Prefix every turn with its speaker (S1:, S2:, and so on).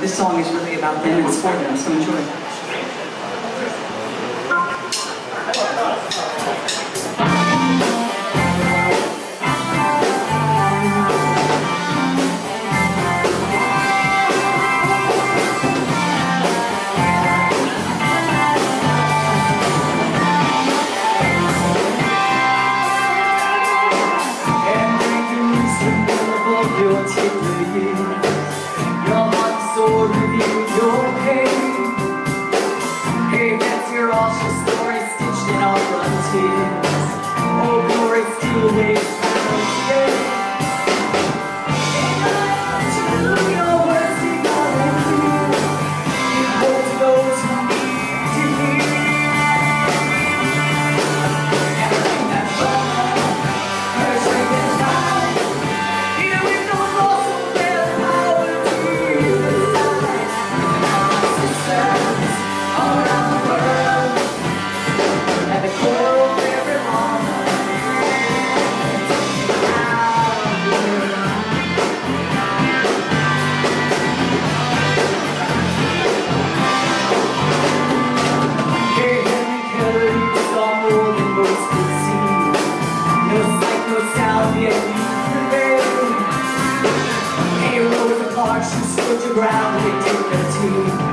S1: this song is really about them and it's for them, so enjoy. Oh, glory, still waits your words to God and hope to those who need to hear. Everything that's wrong, everything that's right, even with no loss of their power to decide. Our sisters all around the world, at the core. She stood your ground, they took their tea.